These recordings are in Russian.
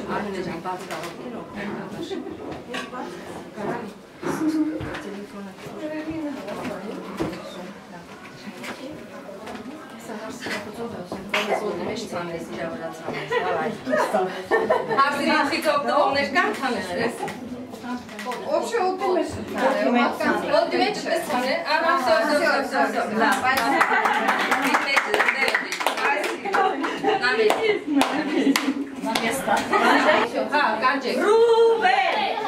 Вообще ултимейт. Ултимейт бесценный. Ага, все. Да, понятно. На место. Ха, Ганджик. Рубен!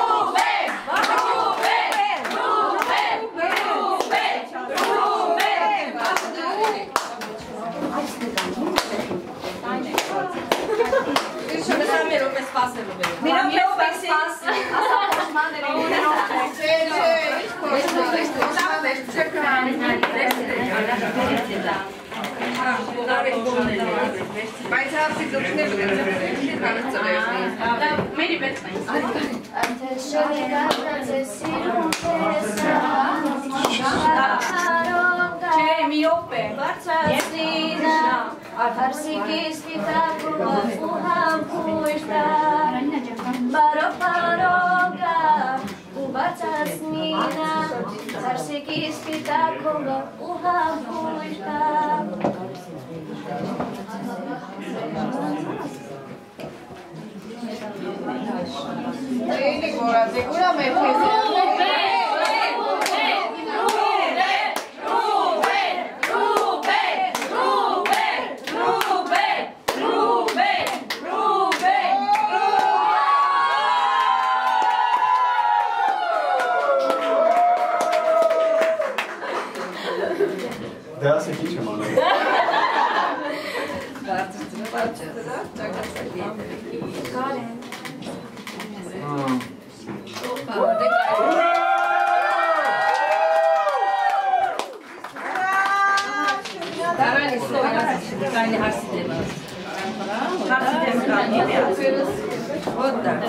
Вот так,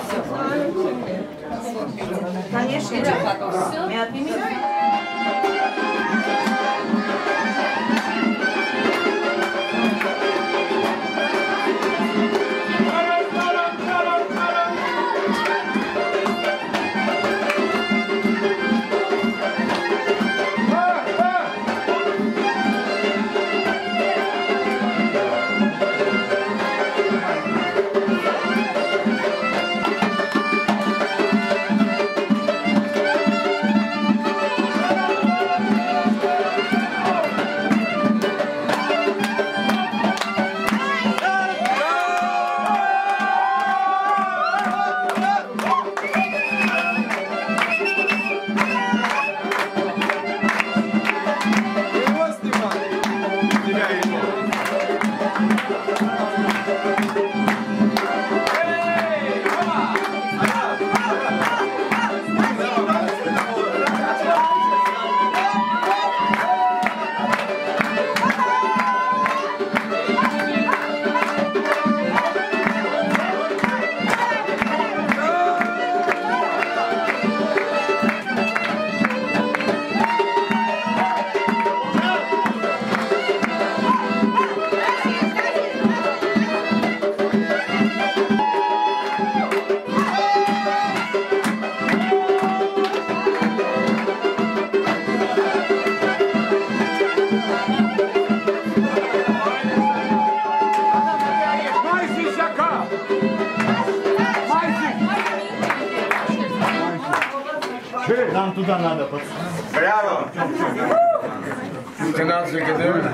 все. Конечно, мы отнимем. Нам туда надо, пацаны. Браво! 12 gidiyoruz.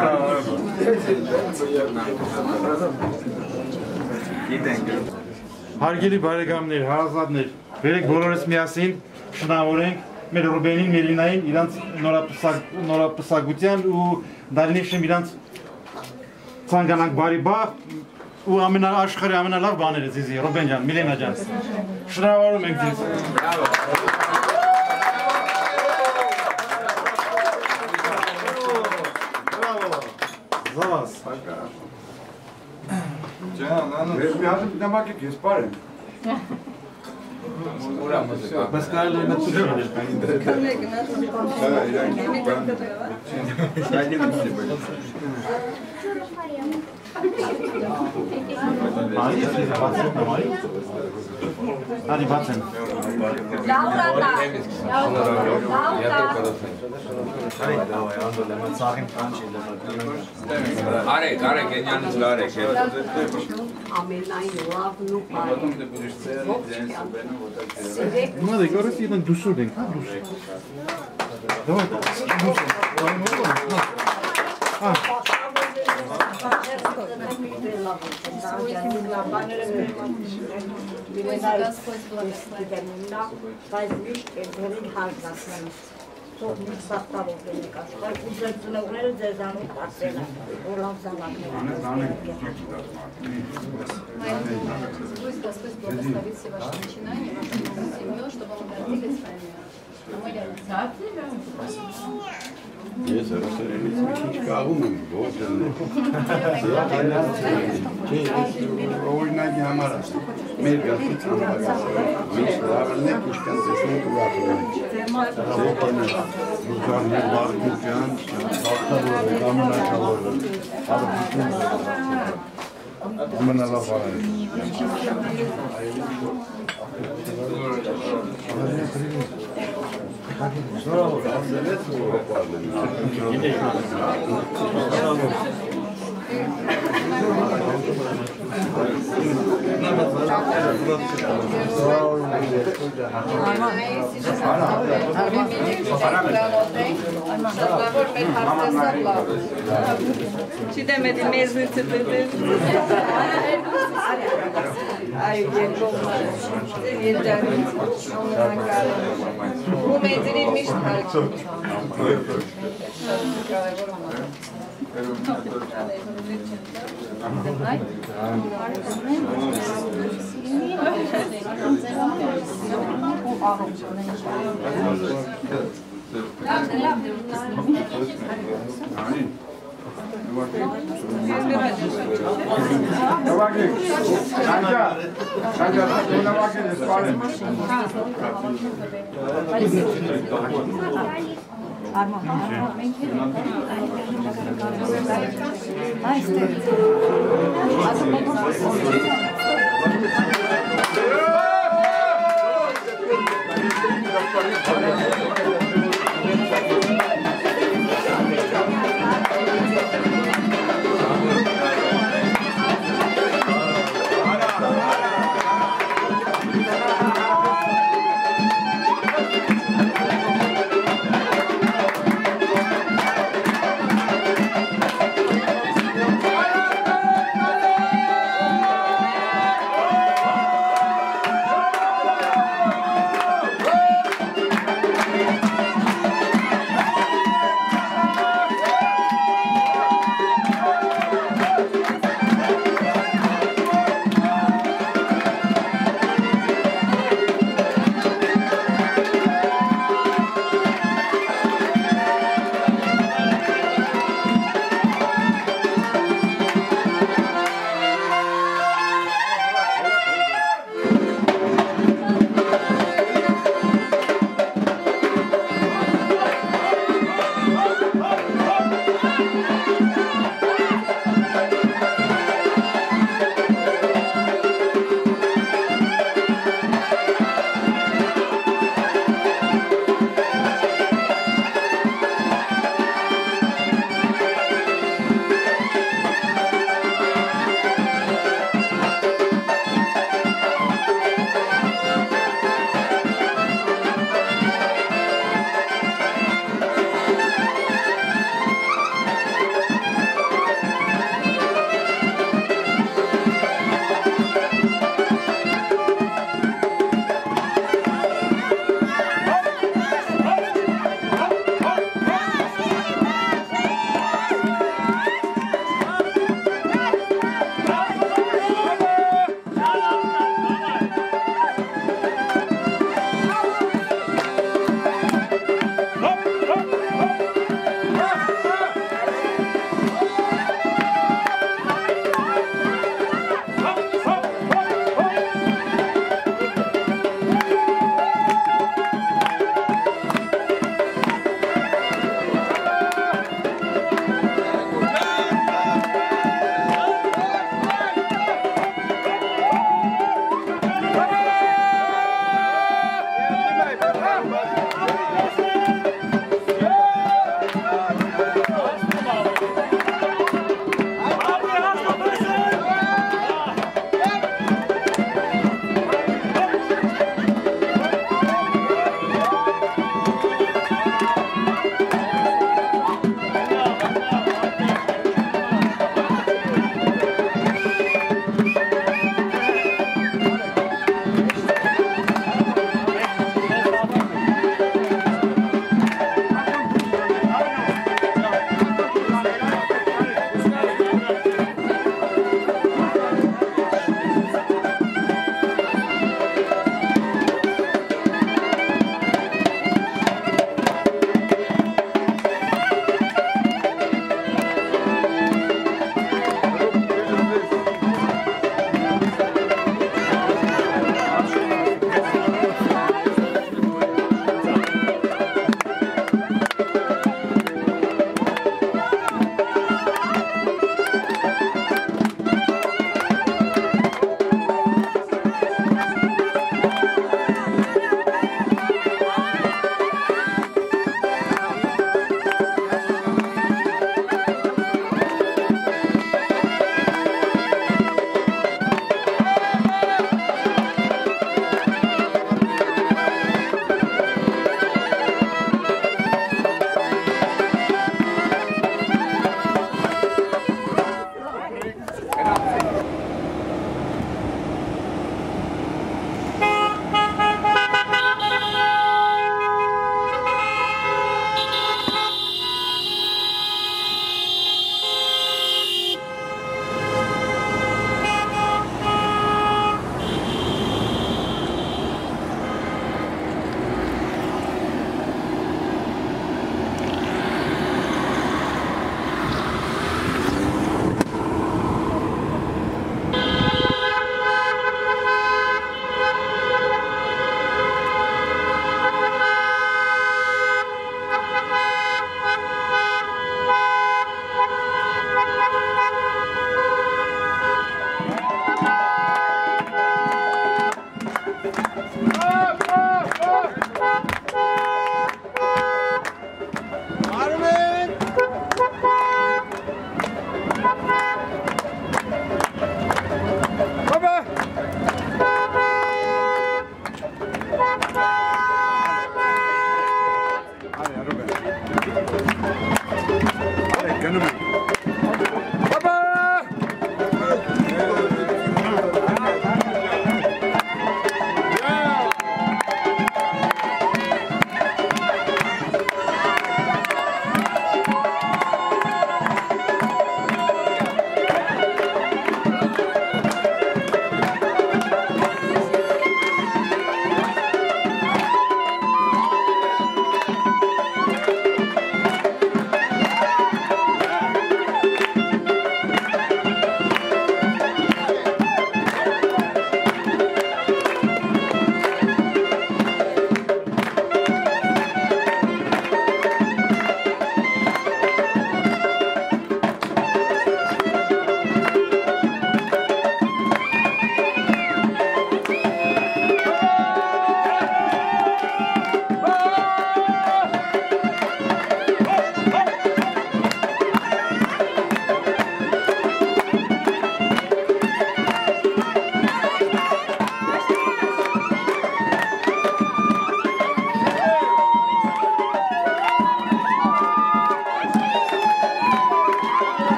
Հարգելի բարեկամներ, հարազատներ, վերեք բոլորս միասին շնորհավորենք մեր Ռուբենին, Մելինային, իրանց նորապսակության ու դալնիշն իրանց ցանկանանք բարի բախ ու աշխարհի ամենալավ բաները ձեզի, Ռուբեն ջան, Միլենա ջան։ Շնորհավորում ենք ձեզ։ Zavaz. Canım, resmi hazır bir de bak ki kesparım. Բայց կարելի է մտցնել։ Հա, իրան Mari, ist diese Batzen noch Mari? Ah, die Batzen. Arek, genyanız Arek. Ima da görüyorsun jedan dusu denk, ha dusu. Давай, dusu. Ha. Господь благословит все ваши начинания, вашу семью, чтобы вы гордились вами. Yes, Çiğdemedi mezuniyeti dedi. Ay gelmez. Yeter. Bu mezuniymiş harika.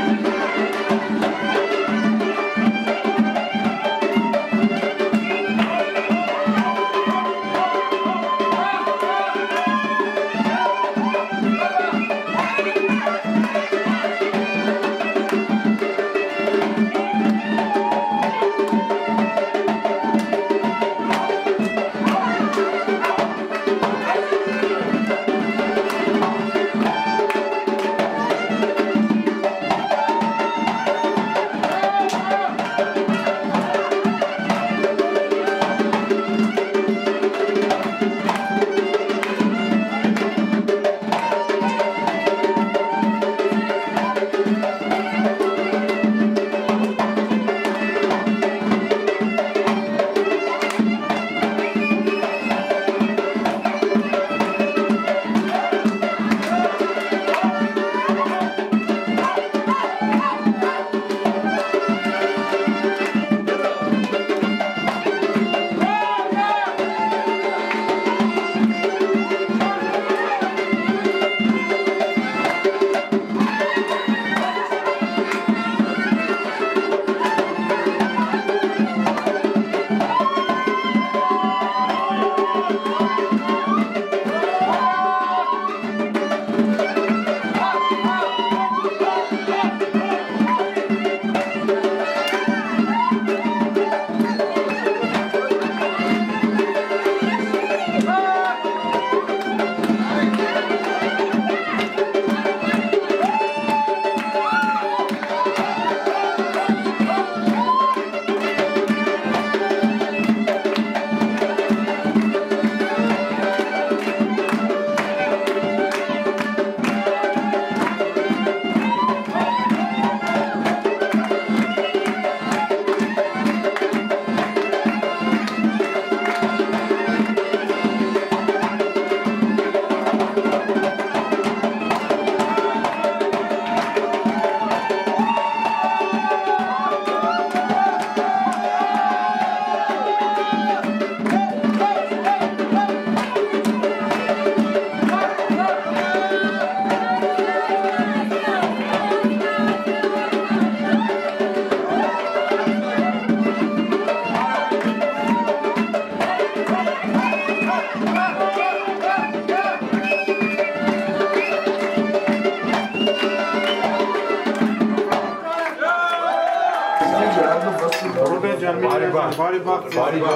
Բարի բախտ։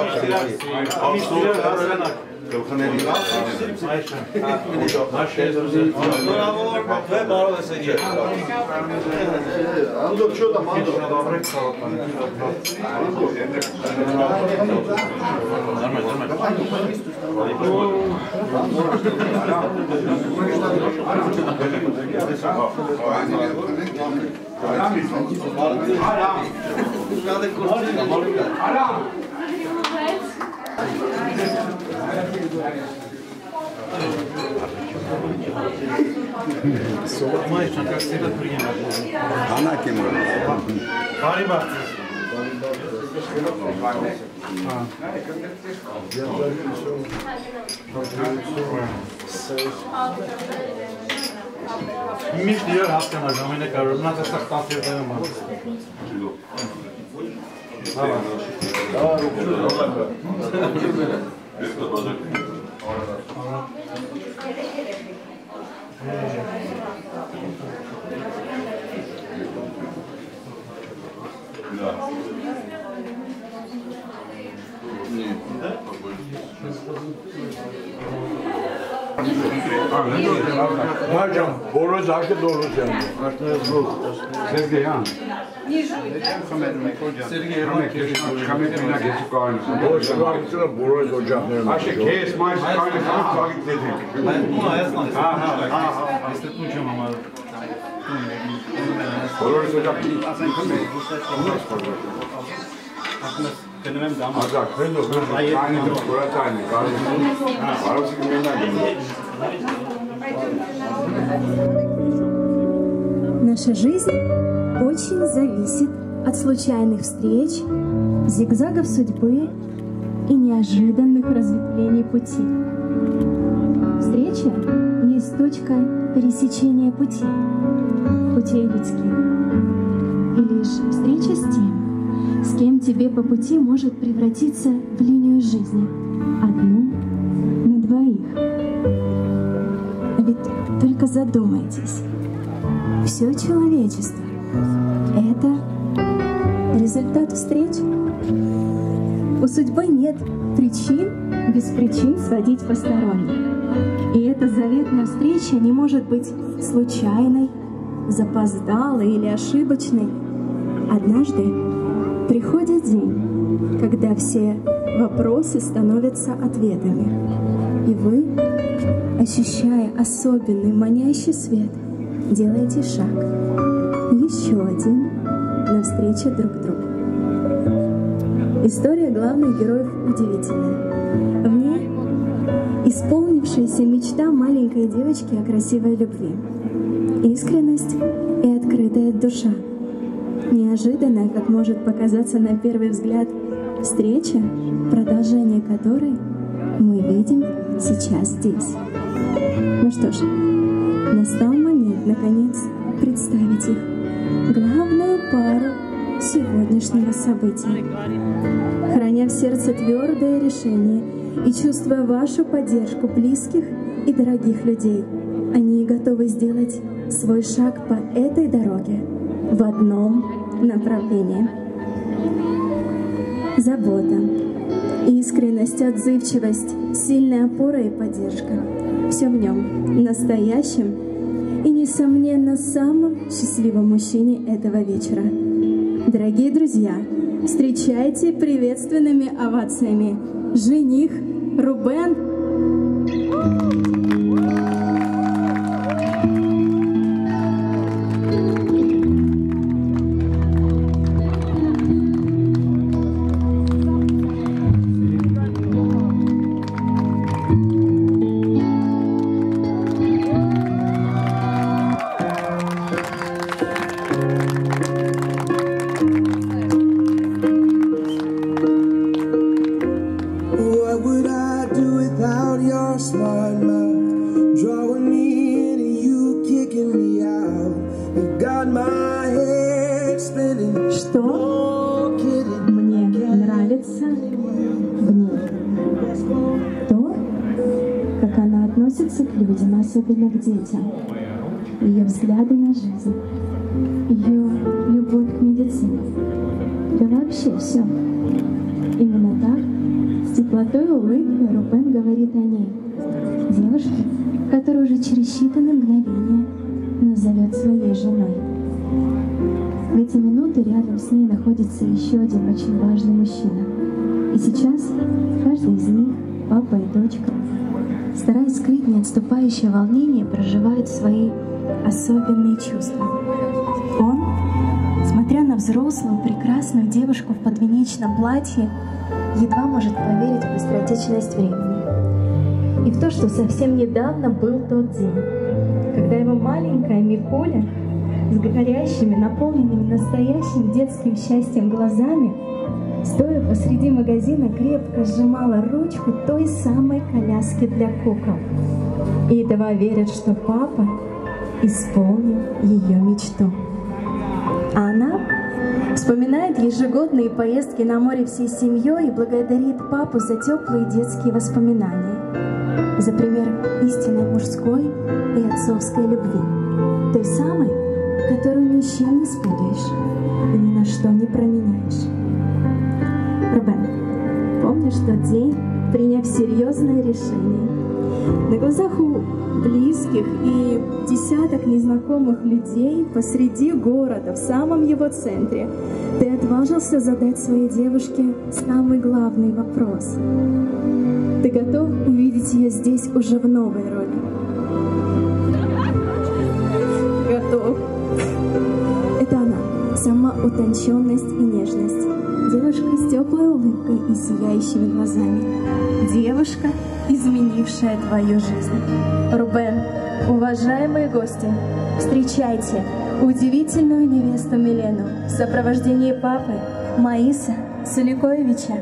Գլխների Միշտ իրար հասկանալ ժամանակավոր, մնացածակ 10 եմ Hocam, boru zakı doğru sen. Sergey han. Sergey kamerayla geçip kalmışsın. Boru zakı boru hocam. Aşağı kes, mais kaynaklı takip dedik. Bunu ayaslanız. İstetmeyeceğim ama. Boru hocam. Kendimem de ama. Azak, ben de aynı burası aynı. Arası kimden geliyor? Наша жизнь очень зависит от случайных встреч, зигзагов судьбы и неожиданных разветвлений пути. Встреча есть точка пересечения путей людских. и лишь встреча с тем, с кем тебе по пути может превратиться в линию жизни, одну на двоих. Ведь только задумайтесь, все человечество — это результат встреч. У судьбы нет причин без причин сводить посторонних. И эта заветная встреча не может быть случайной, запоздалой или ошибочной. Однажды приходит день, когда все вопросы становятся ответами. И вы, ощущая особенный манящий свет, делаете шаг, еще один, навстречу друг другу. История главных героев удивительная. В ней исполнившаяся мечта маленькой девочки о красивой любви, искренность и открытая душа. Неожиданная, как может показаться на первый взгляд, встреча, продолжение которой мы видим сейчас здесь. Ну что ж, настал момент, наконец, представить их, главную пару сегодняшнего события. Храня в сердце твердое решение и чувствуя вашу поддержку близких и дорогих людей, они готовы сделать свой шаг по этой дороге в одном направлении. Забота, искренность, отзывчивость, сильная опора и поддержка — все в нем, настоящем и, несомненно, самом счастливом мужчине этого вечера. Дорогие друзья, встречайте приветственными овациями жених Рубен. Что мне нравится в ней? То, как она относится к людям, особенно к детям. Ее взгляды на жизнь, ее любовь к медицине. Да вообще все. Именно так, с теплотой и улыбкой Рубен говорит о ней. Девушке, которую уже через считанные мгновения назовет своей женой. В эти минуты рядом с ней находится еще один очень важный мужчина. И сейчас каждый из них, папа и дочка, стараясь скрыть неотступающее волнение, проживают свои особенные чувства. Он, смотря на взрослую, прекрасную девушку в подвенечном платье, едва может поверить в быстротечность времени. И в то, что совсем недавно был тот день, когда его маленькая Микуля с горящими, наполненными настоящим детским счастьем глазами, стоя посреди магазина, крепко сжимала ручку той самой коляски для кукол. И едва верит, что папа исполнил ее мечту. А она вспоминает ежегодные поездки на море всей семьей и благодарит папу за теплые детские воспоминания, за пример истинной мужской и отцовской любви, той самой, которую ни с чем не спутаешь и ни на что не променяешь. Рубен, помнишь тот день, приняв серьезное решение, на глазах у близких и десяток незнакомых людей посреди города, в самом его центре, ты отважился задать своей девушке самый главный вопрос. Ты готов увидеть ее здесь уже в новой роли? Готов. Это она, сама утонченность и нежность. Девушка с теплой улыбкой и сияющими глазами. Девушка, изменившая твою жизнь. Рубен, уважаемые гости, встречайте удивительную невесту Милену в сопровождении папы Маиса Суликоевича.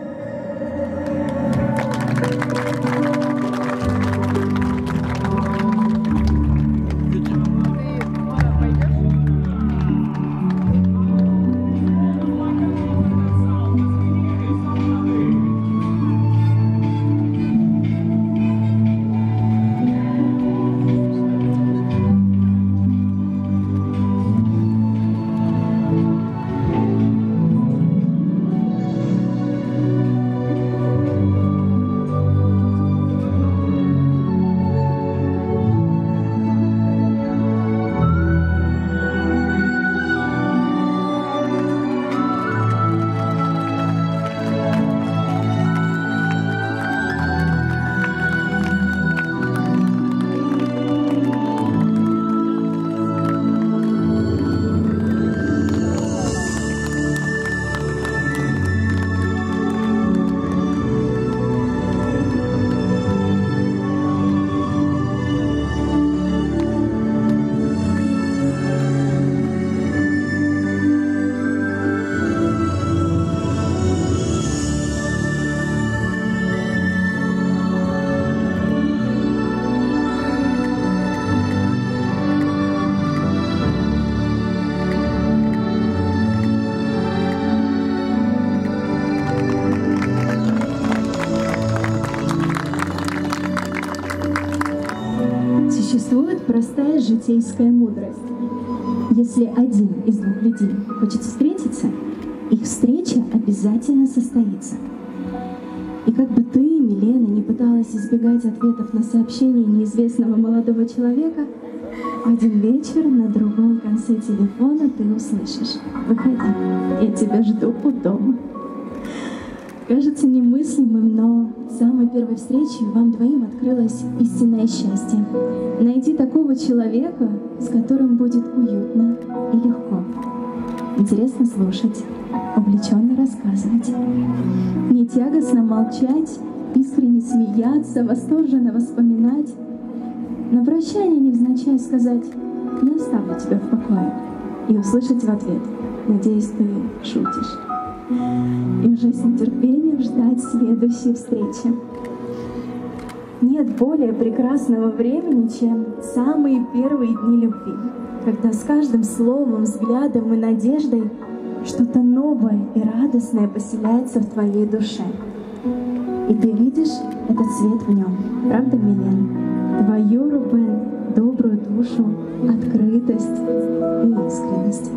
житейская мудрость. Если один из двух людей хочет встретиться, их встреча обязательно состоится. И как бы ты, Милена, не пыталась избегать ответов на сообщения неизвестного молодого человека, в один вечер на другом конце телефона ты услышишь: «Выходи, я тебя жду у дома». Кажется немыслимым, но с самой первой встречи вам двоим открылось истинное счастье. Найти такого человека, с которым будет уютно и легко. Интересно слушать, увлеченно рассказывать. Не тягостно молчать, искренне смеяться, восторженно вспоминать. На прощание невзначай сказать: «Я оставлю тебя в покое». И услышать в ответ: «Надеюсь, ты шутишь». И уже с нетерпением ждать следующей встречи. Нет более прекрасного времени, чем самые первые дни любви, когда с каждым словом, взглядом и надеждой что-то новое и радостное поселяется в твоей душе. И ты видишь этот свет в нем, правда, Милена? Твою, Рубен, добрую душу, открытость и искренность.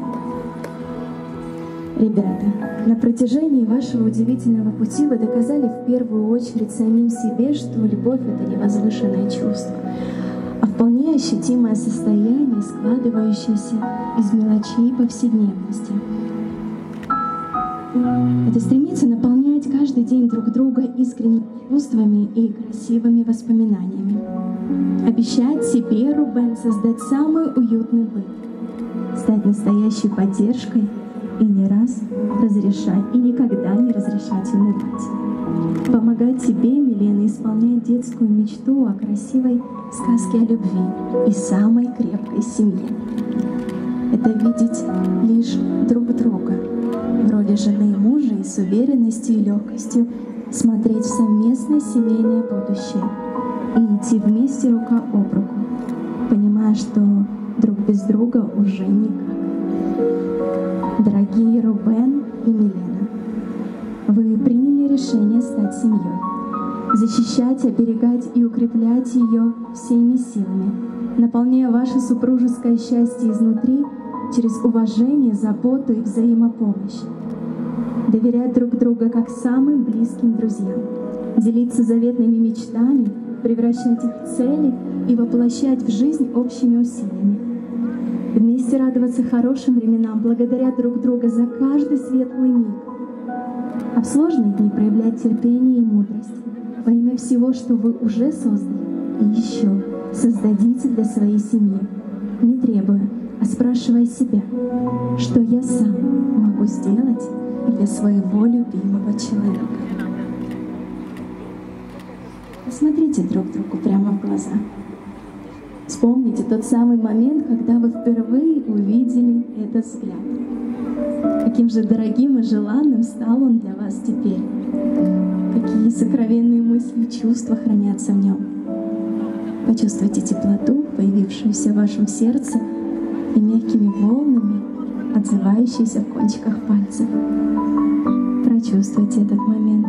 Ребята, на протяжении вашего удивительного пути вы доказали в первую очередь самим себе, что любовь — это не возвышенное чувство, а вполне ощутимое состояние, складывающееся из мелочей повседневности. Это стремится наполнять каждый день друг друга искренними чувствами и красивыми воспоминаниями. Обещать себе, Рубен, создать самый уютный быт, стать настоящей поддержкой и не раз разрешать, и никогда не разрешать унывать. Помогать тебе, Милена, исполнять детскую мечту о красивой сказке о любви и самой крепкой семье. Это видеть лишь друг друга в роли жены и мужа и с уверенностью и легкостью смотреть в совместное семейное будущее и идти вместе рука об руку, понимая, что друг без друга уже никак. Дорогие Рубен и Милена, вы приняли решение стать семьей, защищать, оберегать и укреплять ее всеми силами, наполняя ваше супружеское счастье изнутри через уважение, заботу и взаимопомощь. Доверять друг друга как самым близким друзьям, делиться заветными мечтами, превращать их в цели и воплощать в жизнь общими усилиями. Вместе радоваться хорошим временам, благодаря друг друга за каждый светлый миг. А в сложные дни проявлять терпение и мудрость во имя всего, что вы уже создали, и еще создадите для своей семьи, не требуя, а спрашивая себя, что я сам могу сделать для своего любимого человека. Посмотрите друг другу прямо в глаза. Вспомните тот самый момент, когда вы впервые увидели этот взгляд. Каким же дорогим и желанным стал он для вас теперь. Какие сокровенные мысли и чувства хранятся в нем. Почувствуйте теплоту, появившуюся в вашем сердце, и мягкими волнами, отзывающиеся в кончиках пальцев. Прочувствуйте этот момент.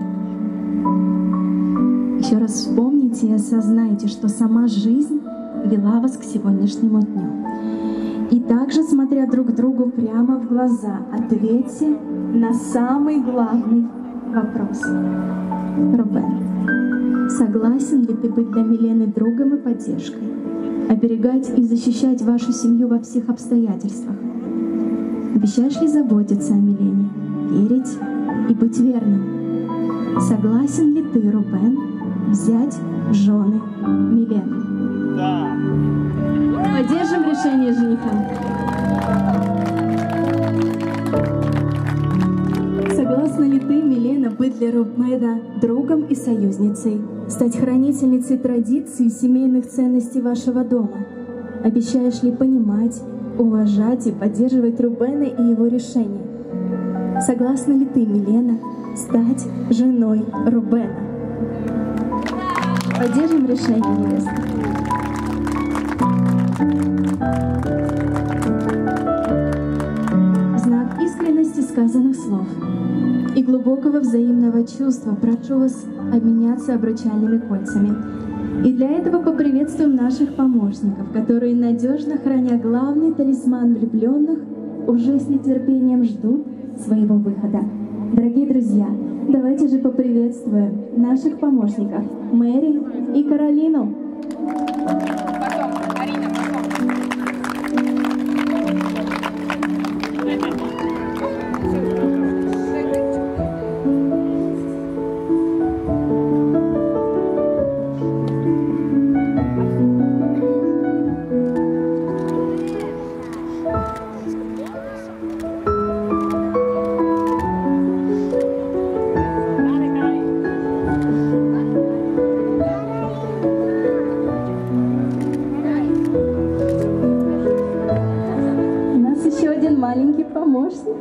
Еще раз вспомните и осознайте, что сама жизнь вела вас к сегодняшнему дню. И также, смотря друг другу прямо в глаза, ответьте на самый главный вопрос. Рубен, согласен ли ты быть для Милены другом и поддержкой, оберегать и защищать вашу семью во всех обстоятельствах? Обещаешь ли заботиться о Милене, верить и быть верным? Согласен ли ты, Рубен, взять в жены Милену? Да. Поддержим решение жениха. Согласна ли ты, Милена, быть для Рубена другом и союзницей, стать хранительницей традиций и семейных ценностей вашего дома? Обещаешь ли понимать, уважать и поддерживать Рубена и его решения? Согласна ли ты, Милена, стать женой Рубена? Поддержим решение невесты. В знак искренности сказанных слов и глубокого взаимного чувства прошу вас обменяться обручальными кольцами И для этого поприветствуем наших помощников, которые, надежно храня главный талисман влюбленных, уже с нетерпением ждут своего выхода. Дорогие друзья, давайте же поприветствуем наших помощников Мэри и Каролину. Маленький помощник.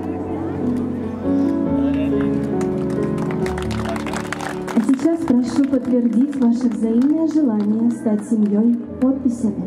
А сейчас прошу подтвердить ваше взаимное желание стать семьей подписями.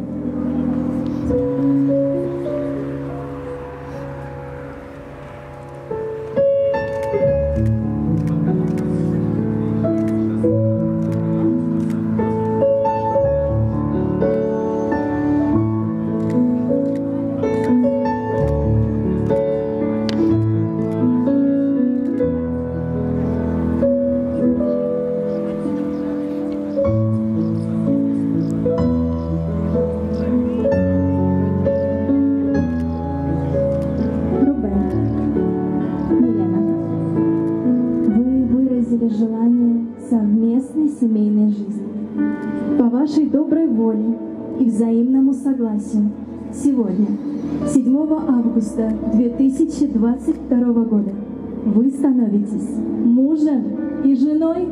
Желание совместной семейной жизни. По вашей доброй воле и взаимному согласию сегодня, 7 августа 2022 года, вы становитесь мужем и женой.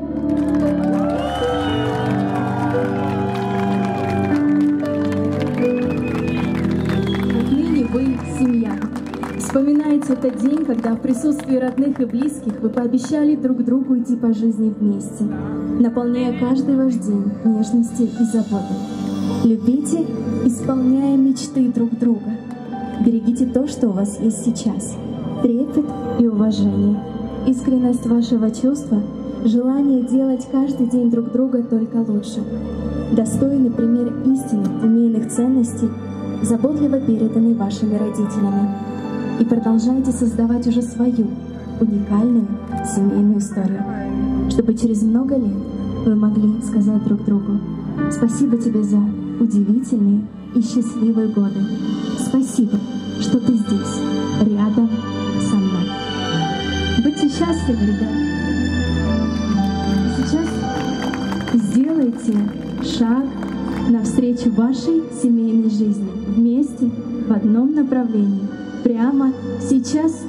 Отныне вы семья. Вспоминайте этот день, когда в присутствии родных и близких вы пообещали друг другу идти по жизни вместе, наполняя каждый ваш день нежностью и заботой. Любите, исполняя мечты друг друга. Берегите то, что у вас есть сейчас. Трепет и уважение, искренность вашего чувства, желание делать каждый день друг друга только лучше. Достойный пример истинных семейных ценностей, заботливо переданный вашими родителями. И продолжайте создавать уже свою уникальную семейную историю, чтобы через много лет вы могли сказать друг другу: «Спасибо тебе за удивительные и счастливые годы. Спасибо, что ты здесь, рядом со мной». Будьте счастливы, ребята. Сейчас сделайте шаг навстречу вашей семейной жизни вместе в одном направлении. Прямо сейчас.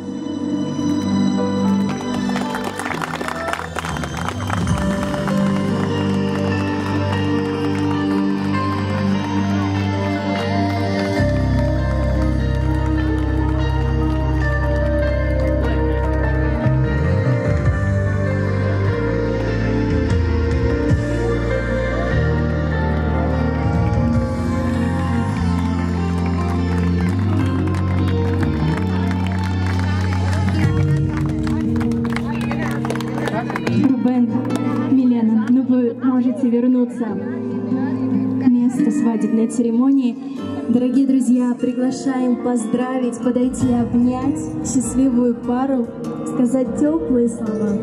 Милена, ну вы можете вернуться к месту свадебной церемонии. Дорогие друзья, приглашаем поздравить, подойти и обнять счастливую пару, сказать теплые слова.